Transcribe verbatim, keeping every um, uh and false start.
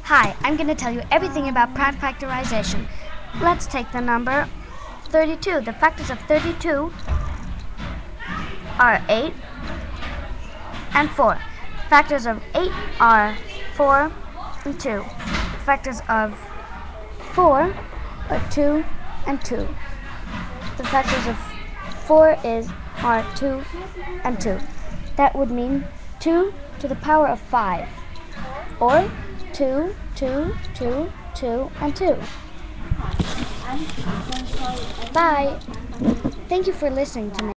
Hi, I'm going to tell you everything about prime factorization. Let's take the number thirty-two. The factors of thirty-two are eight and four. Factors of eight are four and two. Factors of four are two and two. The factors of four is are two and two. That would mean two to the power of five, or two, two, two, two, and two. Bye. Thank you for listening to me.